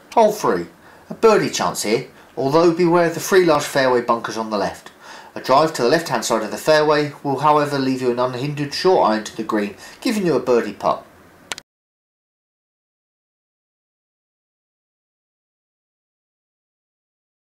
Hole 3. A birdie chance here, although beware of the 3 large fairway bunkers on the left. A drive to the left hand side of the fairway will however leave you an unhindered short iron to the green, giving you a birdie putt.